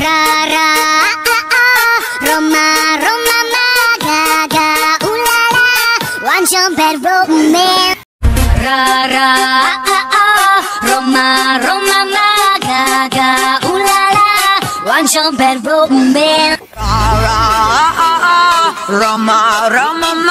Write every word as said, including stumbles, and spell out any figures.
ra ah ah Roma Roma magaga ulala 완전 bad romance ra ra ah ah Roma Roma magaga ulala 완전 bad romance ra ra ah ah Roma Roma